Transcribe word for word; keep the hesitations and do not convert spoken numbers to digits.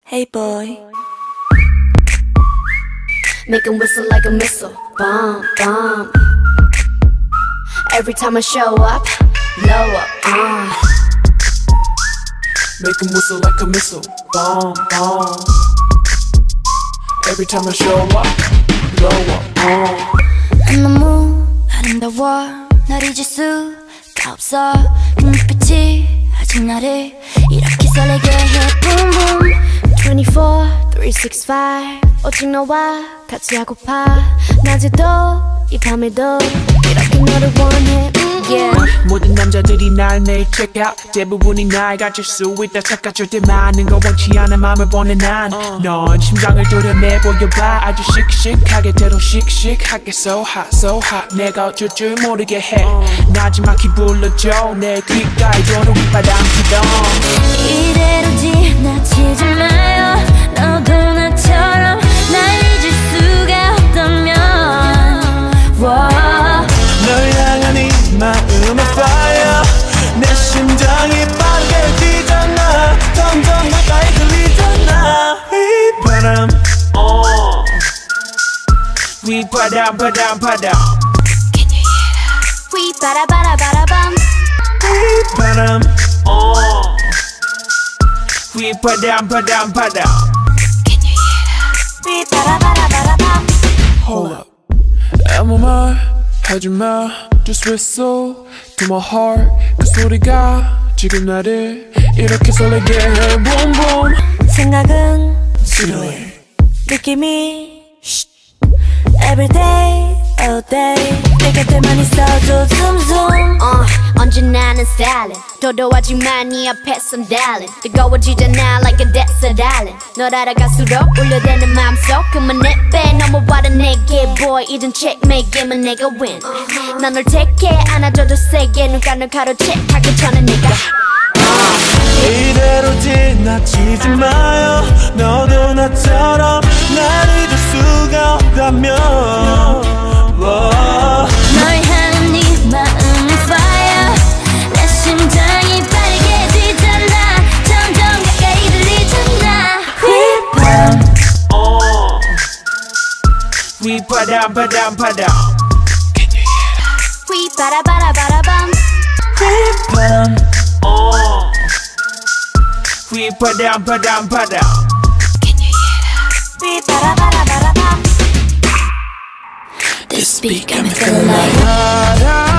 Hey boy, make him whistle like a missile, bomb, bomb. Every time I show up, blow up, uh. Make him whistle like a missile, bomb, bomb. Every time I show up, blow up, uh. 난 너무 아름다워 널 잊을 수가 없어 그 눈빛이 아직 나를 이렇게 설레게 해 Boom boom twenty-four, three sixty-five 오직 너와 같이 하고파 낮에도 이 밤에도 이렇게 너를 원해 yeah. 모든 남자들이 날 매일 check out 대부분이 날 가질 수 있다 착각할 때 많은 거 원치 않아 맘을 보내 난 넌 심장을 도려내 보여봐 아주 씩씩하게 대로 씩씩하게 So hot, so hot 내가 어쩔 줄 모르게 해 나지막히 불러줘 내 귓가에 도는 휘바람 피던 이대로 지나치지 마요 너도 나처럼 날 잊을 수가 없다면 wow. 널 향한 이 마음의 fire 내 심장이 빠르게 뛰잖아 점점 가까이 들리잖아 휘바람 어 휘바람 바람 바람 Can you hear that? 휘바라바라바라밤 휘바람 어 휘바람 바람 바람 Can you hear that? 휘바라바라바라밤 Hold up 아무 말 하지마 Just whistle to my heart 그 소리가 지금 나를 이렇게 설레게 해 Boom boom 생각은 싫어해 느낌이 Every day, all day 내 곁에만 있어줘 zoom zoom uh, 언제나는 stylin' 도도하지만 네 앞에선 darling 뜨거워지잖아 like a desert island 널 알아갈수록 울려대는 맘속 그만 내빼 넘어와라 내게 boy 이젠 checkmate 게임은 내가 win 난 널 택해 안아줘도 세게 눈가 널 가로채 하기 전에 내가 이대로 지나치지 마요 너도 나처럼 날 잊을 수가 없다면 널 향한 네 마음은 fire 내 심장이 빠르게 뛰잖아 점점 가까이 들리잖아 휘바람 어 휘바람 바람 바람 Can you hear that? 휘바라바라바라밤 휘바람 어 휘바람 바람 바람 Can you hear that? 휘바라바라바라밤 This beat got me feeling like